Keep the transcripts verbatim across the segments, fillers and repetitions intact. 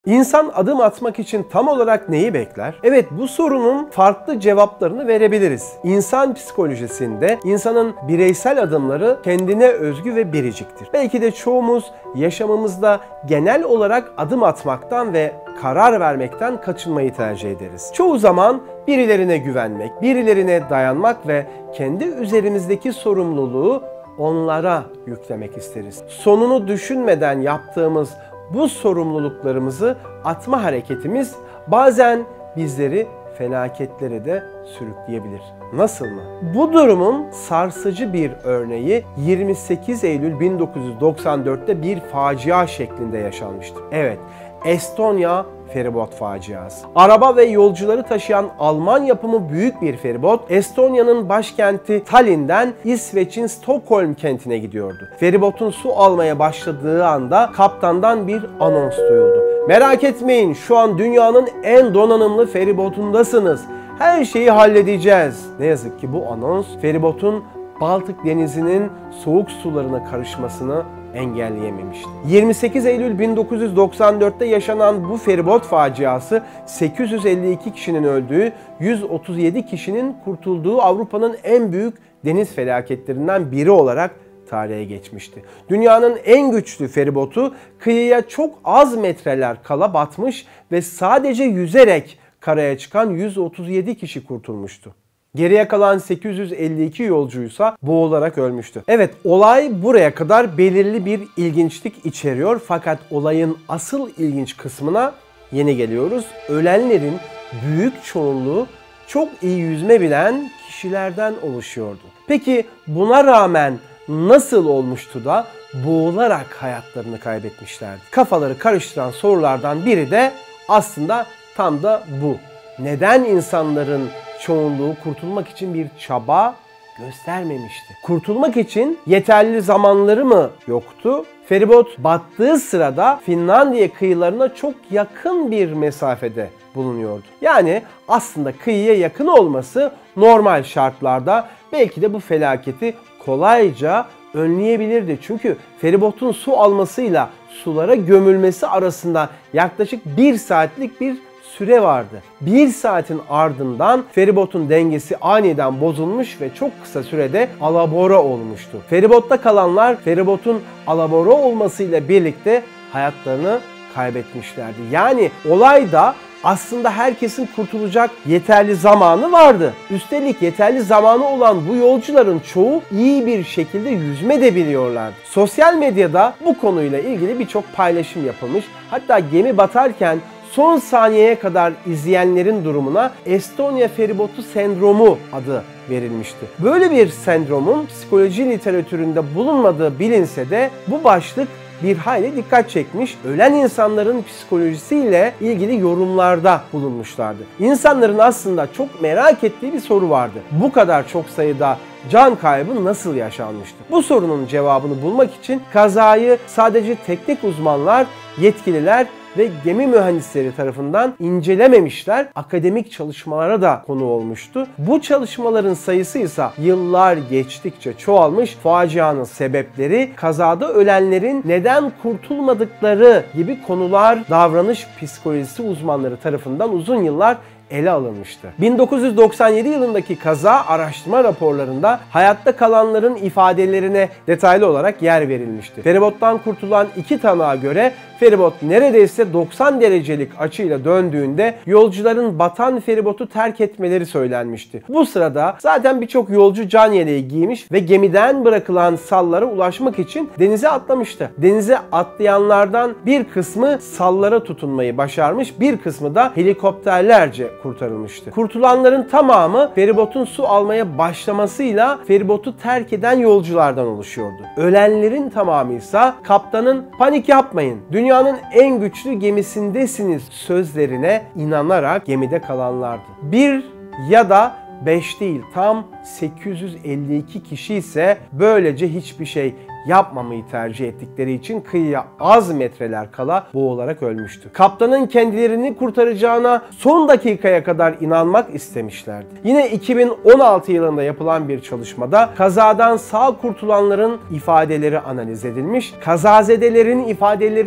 İnsan adım atmak için tam olarak neyi bekler? Evet, bu sorunun farklı cevaplarını verebiliriz. İnsan psikolojisinde insanın bireysel adımları kendine özgü ve biriciktir. Belki de çoğumuz yaşamımızda genel olarak adım atmaktan ve karar vermekten kaçınmayı tercih ederiz. Çoğu zaman birilerine güvenmek, birilerine dayanmak ve kendi üzerimizdeki sorumluluğu onlara yüklemek isteriz. Sonunu düşünmeden yaptığımız bu sorumluluklarımızı atma hareketimiz bazen bizleri felaketlere de sürükleyebilir. Nasıl mı? Bu durumun sarsıcı bir örneği yirmi sekiz Eylül bin dokuz yüz doksan dört'te bir facia şeklinde yaşanmıştır. Evet, Estonya feribot faciası. Araba ve yolcuları taşıyan Alman yapımı büyük bir feribot, Estonya'nın başkenti Tallinn'den İsveç'in Stockholm kentine gidiyordu. Feribotun su almaya başladığı anda kaptandan bir anons duyuldu. "Merak etmeyin, şu an dünyanın en donanımlı feribotundasınız. Her şeyi halledeceğiz." Ne yazık ki bu anons feribotun Baltık Denizi'nin soğuk sularına karışmasını engelleyememişti. yirmi sekiz Eylül bin dokuz yüz doksan dört'te yaşanan bu feribot faciası sekiz yüz elli iki kişinin öldüğü, yüz otuz yedi kişinin kurtulduğu Avrupa'nın en büyük deniz felaketlerinden biri olarak tarihe geçmişti. Dünyanın en güçlü feribotu kıyıya çok az metreler kala batmış ve sadece yüzerek karaya çıkan yüz otuz yedi kişi kurtulmuştu. Geriye kalan sekiz yüz elli iki yolcuysa boğularak ölmüştü. Evet, olay buraya kadar belirli bir ilginçlik içeriyor, fakat olayın asıl ilginç kısmına yeni geliyoruz. Ölenlerin büyük çoğunluğu çok iyi yüzme bilen kişilerden oluşuyordu. Peki buna rağmen nasıl olmuştu da boğularak hayatlarını kaybetmişlerdi? Kafaları karıştıran sorulardan biri de aslında tam da bu. Neden insanların çoğunluğu kurtulmak için bir çaba göstermemişti? Kurtulmak için yeterli zamanları mı yoktu? Feribot battığı sırada Finlandiya kıyılarına çok yakın bir mesafede bulunuyordu. Yani aslında kıyıya yakın olması normal şartlarda belki de bu felaketi kolayca önleyebilirdi. Çünkü feribotun su almasıyla sulara gömülmesi arasında yaklaşık bir saatlik bir süre vardı. Bir saatin ardından feribotun dengesi aniden bozulmuş ve çok kısa sürede alabora olmuştu. Feribotta kalanlar feribotun alabora olmasıyla birlikte hayatlarını kaybetmişlerdi. Yani olayda aslında herkesin kurtulacak yeterli zamanı vardı. Üstelik yeterli zamanı olan bu yolcuların çoğu iyi bir şekilde yüzme de biliyorlardı. Sosyal medyada bu konuyla ilgili birçok paylaşım yapılmış. Hatta gemi batarken son saniyeye kadar izleyenlerin durumuna Estonya feribotu sendromu adı verilmişti. Böyle bir sendromun psikoloji literatüründe bulunmadığı bilinse de bu başlık bir hayli dikkat çekmiş, ölen insanların psikolojisiyle ilgili yorumlarda bulunmuşlardı. İnsanların aslında çok merak ettiği bir soru vardı. Bu kadar çok sayıda can kaybı nasıl yaşanmıştı? Bu sorunun cevabını bulmak için kazayı sadece teknik uzmanlar, yetkililer ve gemi mühendisleri tarafından incelememişler, akademik çalışmalara da konu olmuştu. Bu çalışmaların sayısı ise yıllar geçtikçe çoğalmış, facianın sebepleri, kazada ölenlerin neden kurtulmadıkları gibi konular davranış psikolojisi uzmanları tarafından uzun yıllar ele alınmıştı. bin dokuz yüz doksan yedi yılındaki kaza araştırma raporlarında hayatta kalanların ifadelerine detaylı olarak yer verilmişti. Feribottan kurtulan iki tanığa göre feribot neredeyse doksan derecelik açıyla döndüğünde yolcuların batan feribotu terk etmeleri söylenmişti. Bu sırada zaten birçok yolcu can yeleği giymiş ve gemiden bırakılan sallara ulaşmak için denize atlamıştı. Denize atlayanlardan bir kısmı sallara tutunmayı başarmış, bir kısmı da helikopterlerce kurtarılmıştı. Kurtulanların tamamı feribotun su almaya başlamasıyla feribotu terk eden yolculardan oluşuyordu. Ölenlerin tamamı ise kaptanın "panik yapmayın, dünyanın en güçlü gemisindesiniz" sözlerine inanarak gemide kalanlardı. Bir ya da beş değil, tam sekiz yüz elli iki kişi ise böylece hiçbir şey yapmamayı tercih ettikleri için kıyıya az metreler kala boğularak ölmüştü. Kaptanın kendilerini kurtaracağına son dakikaya kadar inanmak istemişlerdi. Yine iki bin on altı yılında yapılan bir çalışmada kazadan sağ kurtulanların ifadeleri analiz edilmiş. Kazazedelerin ifadelerinin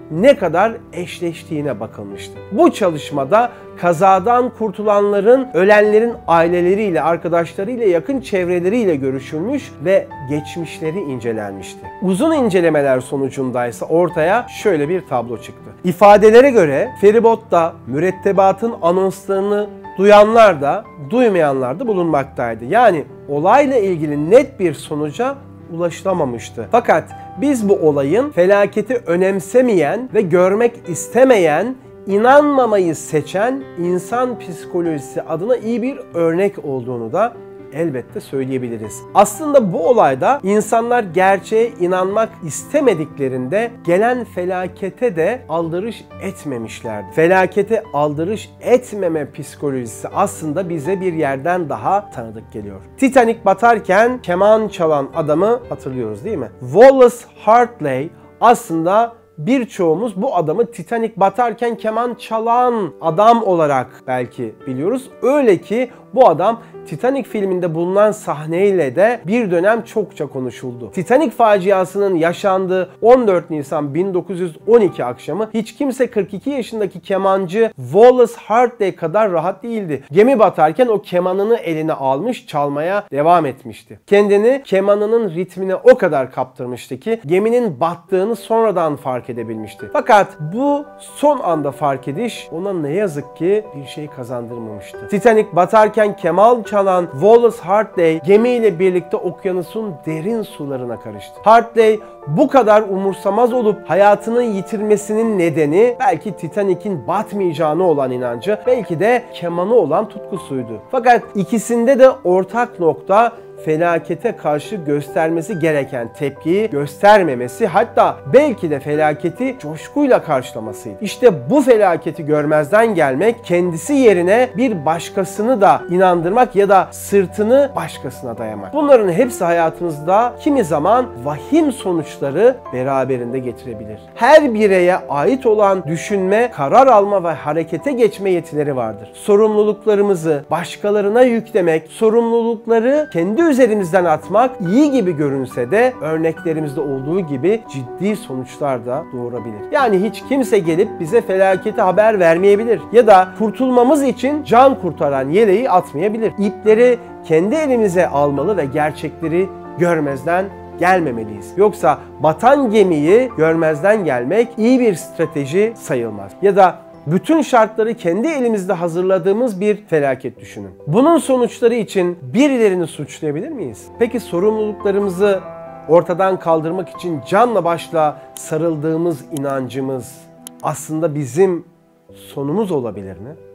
ne kadar eşleştiğine bakılmıştı. Bu çalışmada kazadan kurtulanların, ölenlerin aileleriyle, arkadaşlarıyla, yakın çevreleriyle görüşülmüş ve geçmişleri incelenmişti. Uzun incelemeler sonucundaysa ortaya şöyle bir tablo çıktı. İfadelere göre feribotta mürettebatın anonslarını duyanlar da, duymayanlar da bulunmaktaydı. Yani olayla ilgili net bir sonuca ulaşılamamıştı. Fakat biz bu olayın felaketi önemsemeyen ve görmek istemeyen, inanmamayı seçen insan psikolojisi adına iyi bir örnek olduğunu da elbette söyleyebiliriz. Aslında bu olayda insanlar gerçeğe inanmak istemediklerinde gelen felakete de aldırış etmemişlerdi. Felakete aldırış etmeme psikolojisi aslında bize bir yerden daha tanıdık geliyor. Titanic batarken keman çalan adamı hatırlıyoruz değil mi? Wallace Hartley aslında birçoğumuz bu adamı Titanic batarken keman çalan adam olarak belki biliyoruz. Öyle ki bu adam Titanic filminde bulunan sahneyle de bir dönem çokça konuşuldu. Titanic faciasının yaşandığı on dört Nisan bin dokuz yüz on iki akşamı hiç kimse kırk iki yaşındaki kemancı Wallace Hartley kadar rahat değildi. Gemi batarken o kemanını eline almış, çalmaya devam etmişti. Kendini kemanının ritmine o kadar kaptırmıştı ki geminin battığını sonradan fark edebilmişti. Fakat bu son anda fark ediş ona ne yazık ki bir şey kazandırmamıştı. Titanic batarken keman çalan Wallace Hartley gemiyle birlikte okyanusun derin sularına karıştı. Hartley bu kadar umursamaz olup hayatını yitirmesinin nedeni belki Titanic'in batmayacağına olan inancı, belki de kemanı olan tutkusuydu. Fakat ikisinde de ortak nokta felakete karşı göstermesi gereken tepkiyi göstermemesi, hatta belki de felaketi coşkuyla karşılamasıydı. İşte bu felaketi görmezden gelmek, kendisi yerine bir başkasını da inandırmak ya da sırtını başkasına dayamak. Bunların hepsi hayatımızda kimi zaman vahim sonuçları beraberinde getirebilir. Her bireye ait olan düşünme, karar alma ve harekete geçme yetileri vardır. Sorumluluklarımızı başkalarına yüklemek, sorumlulukları kendi üzerimizden atmak iyi gibi görünse de örneklerimizde olduğu gibi ciddi sonuçlar da doğurabilir. Yani hiç kimse gelip bize felaketi haber vermeyebilir ya da kurtulmamız için can kurtaran yeleği atmayabilir. İpleri kendi elimize almalı ve gerçekleri görmezden gelmemeliyiz. Yoksa batan gemiyi görmezden gelmek iyi bir strateji sayılmaz. Ya da bütün şartları kendi elimizde hazırladığımız bir felaket düşünün. Bunun sonuçları için birilerini suçlayabilir miyiz? Peki sorumluluklarımızı ortadan kaldırmak için canla başla sarıldığımız inancımız aslında bizim sonumuz olabilir mi?